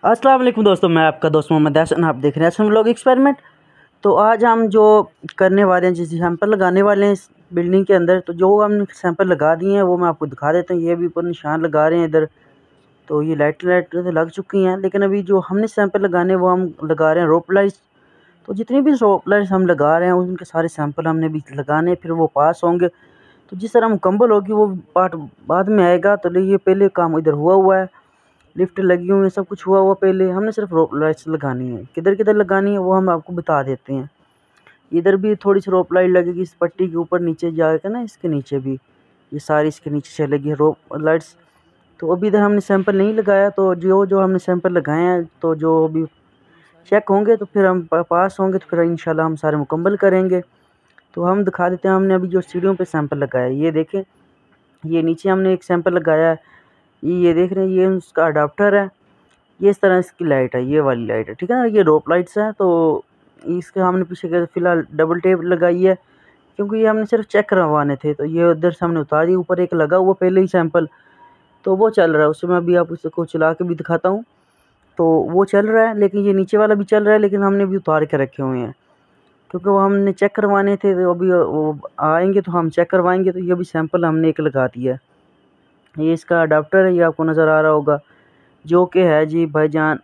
अस्सलाम वालेकुम दोस्तों, मैं आपका दोस्त मोहम्मद हसन। आप देख रहे हैं हम लोग एक्सपेरिमेंट। तो आज हम जो करने वाले हैं, जैसे सैंपल लगाने वाले हैं इस बिल्डिंग के अंदर, तो जो हमने सैंपल लगा दिए हैं वो मैं आपको दिखा देता हूँ। ये भी ऊपर निशान लगा रहे हैं इधर। तो ये लाइट तो लग चुकी हैं, लेकिन अभी जो हमने सैंपल लगाने वो हम लगा रहे हैं रोप लाइट्स। तो जितनी भी रोप लाइट्स हम लगा रहे हैं उनके सारे सैंपल हमने भी लगाने, फिर वो पास होंगे। तो जिस तरह मुकम्मल होगी वो पार्ट बाद में आएगा। तो ये पहले काम इधर हुआ है, लिफ्ट लगी हुई है, सब कुछ हुआ। पहले हमने सिर्फ रोप लाइट्स लगानी है। किधर किधर लगानी है वो हम आपको बता देते हैं। इधर भी थोड़ी सी रोप लाइट लगेगी इस पट्टी के ऊपर, नीचे जाएगा ना, इसके नीचे भी ये सारी इसके नीचे चलेगी रोप लाइट्स। तो अभी इधर हमने सैंपल नहीं लगाया, तो जो जो हमने सैंपल लगाए हैं तो जो अभी चेक होंगे तो फिर हम पास होंगे तो फिर इंशाल्लाह हम सारे मुकम्मल करेंगे। तो हम दिखा देते हैं हमने अभी जो सीढ़ियों पे सैंपल लगाया है। ये देखें, ये नीचे हमने एक सैंपल लगाया है। ये देख रहे हैं, ये उसका अडाप्टर है। ये इस तरह इसकी लाइट है, ये वाली लाइट है, ठीक है ना। ये रोप लाइट्स हैं। तो इसके हमने पीछे फ़िलहाल डबल टेप लगाई है, क्योंकि ये हमने सिर्फ चेक करवाने थे। तो ये उधर से हमने उतार दी। ऊपर एक लगा हुआ पहले ही सैंपल, तो वो चल रहा है। उसमें अभी आप उसको चला के भी दिखाता हूँ। तो वो चल रहा है, लेकिन ये नीचे वाला भी चल रहा है, लेकिन हमने भी उतार के रखे हुए हैं क्योंकि वो हमने चेक करवाने थे। तो अभी वो आएंगे तो हम चेक करवाएंगे। तो ये भी सैंपल हमने एक लगा दिया है। ये इसका अडाप्टर है, ये आपको नज़र आ रहा होगा, जो कि है जी भाईजान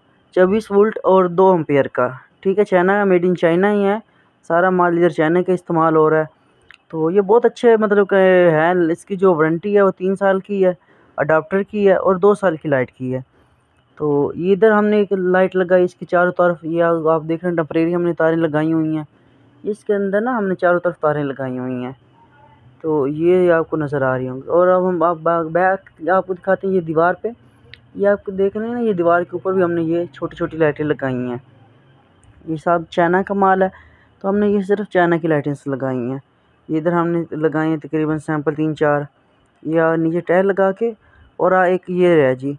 24 वोल्ट और 2 एम्पेयर का, ठीक है। चाइना का, मेड इन चाइना ही है। सारा माल इधर चाइना का इस्तेमाल हो रहा है। तो ये बहुत अच्छे मतलब कि है। इसकी जो वारंटी है वो 3 साल की है, अडाप्टर की है, और 2 साल की लाइट की है। तो ये इधर हमने एक लाइट लगाई इसकी चारों तरफ। ये आप देख रहे हैं टेम्परेरी हमने तारें लगाई हुई हैं। इसके अंदर ना हमने चारों तरफ तारें लगाई हुई हैं। तो ये आपको नज़र आ रही होंगी। और अब हम बैक आपको दिखाते हैं। ये दीवार पे, ये आप देख रहे हैं ना, ये दीवार के ऊपर भी हमने ये छोटी छोटी लाइटें लगाई हैं। ये सब चाइना का माल है, तो हमने ये सिर्फ चाइना की लाइटें से लगाई हैं। ये इधर हमने लगाई हैं तकरीबन सैंपल 3-4। या नीचे टायर लगा के, और एक ये है जी,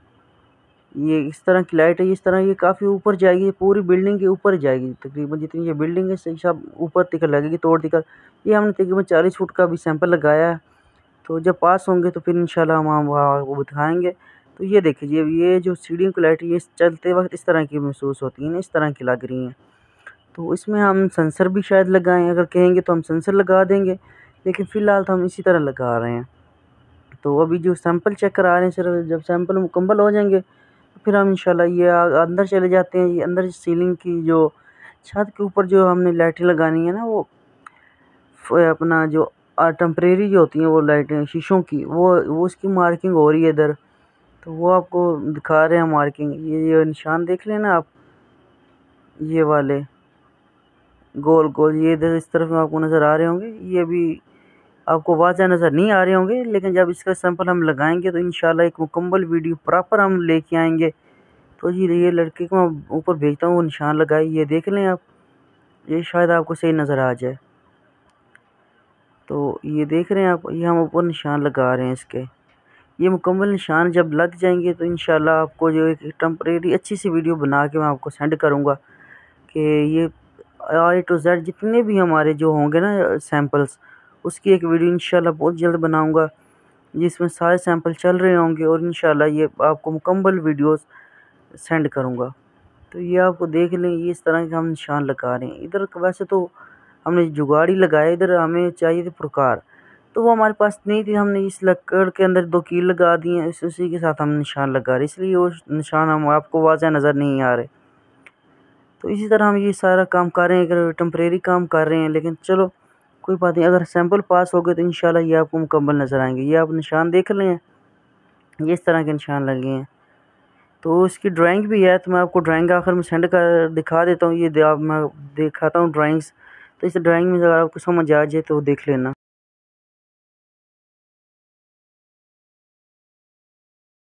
ये इस तरह की लाइट है। इस तरह ये काफ़ी ऊपर जाएगी, पूरी बिल्डिंग के ऊपर जाएगी। तकरीबन जितनी ये बिल्डिंग है सब ऊपर तक लगेगी, तोड़ दिकर। ये हमने तकरीबन 40 फुट का भी सैंपल लगाया है। तो जब पास होंगे तो फिर इंशाल्लाह हम वो दिखाएंगे। तो ये देखिए, ये जो सीढ़ियों की लाइट, ये चलते वक्त इस तरह की महसूस होती है ना, इस तरह की लग रही हैं। तो इसमें हम सेंसर भी शायद लगाएं, अगर कहेंगे तो हम सेंसर लगा देंगे, लेकिन फ़िलहाल तो हम इसी तरह लगा रहे हैं। तो अभी जो सैंपल चेक करा रहे हैं, सिर्फ जब सैंपल मुकम्मल हो जाएंगे तो फिर हम इंशाल्लाह ये अंदर चले जाते हैं। ये अंदर सीलिंग की जो छत के ऊपर जो हमने लाइटें लगानी है ना, वो अपना जो टेम्परेरी जो होती हैं वो लाइटें शीशों की, वो उसकी मार्किंग हो रही है इधर। तो वो आपको दिखा रहे हैं मार्किंग। ये निशान देख लेना आप, ये वाले गोल गोल, ये इधर इस तरफ में आपको नज़र आ रहे होंगे। ये भी आपको वाज़ह नज़र नहीं आ रहे होंगे, लेकिन जब इसका सैंपल हम लगाएंगे तो इंशाल्लाह एक मुकम्मल वीडियो प्रॉपर हम लेके आएंगे। तो जी ये लड़के को मैं ऊपर भेजता हूँ, वो निशान लगाए, ये देख लें आप। ये शायद आपको सही नज़र आ जाए। तो ये देख रहे हैं आप, ये हम ऊपर निशान लगा रहे हैं इसके। ये मुकम्मल निशान जब लग जाएंगे तो इंशाल्लाह आपको जो एक टेम्परेरी अच्छी सी वीडियो बना के मैं आपको सेंड करूँगा कि ये A to Z जितने भी हमारे जो होंगे ना सैंपल्स, उसकी एक वीडियो इंशाल्लाह बहुत जल्द बनाऊँगा, जिसमें सारे सैंपल चल रहे होंगे, और इंशाल्लाह ये आपको मुकम्मल वीडियोस सेंड करूँगा। तो ये आपको देख लें, ये इस तरह के हम निशान लगा रहे हैं। इधर वैसे तो हमने जुगाड़ी लगाया, इधर हमें चाहिए थी प्रकार, तो वो हमारे पास नहीं थी। हमने इस लकड़ के अंदर 2 कील लगा दिए हैं, उसी के साथ हम निशान लगा रहे, इसलिए वो निशान हम आपको वाज़ह नज़र नहीं आ रहे। तो इसी तरह हम ये सारा काम कर रहे हैं, अगर टेम्परेरी काम कर रहे हैं, लेकिन चलो कोई बात नहीं। अगर सैंपल पास हो गए तो इंशाल्लाह ये आपको मुकम्मल नज़र आएंगे। ये आप निशान देख लें, ये इस तरह के निशान लगे हैं। तो इसकी ड्राइंग भी है, तो मैं आपको ड्राइंग आखिर में सेंड कर दिखा देता हूँ। ये मैं दिखाता हूँ ड्राइंग्स। तो इस ड्राइंग में अगर आपको समझ आ जाए तो देख लेना।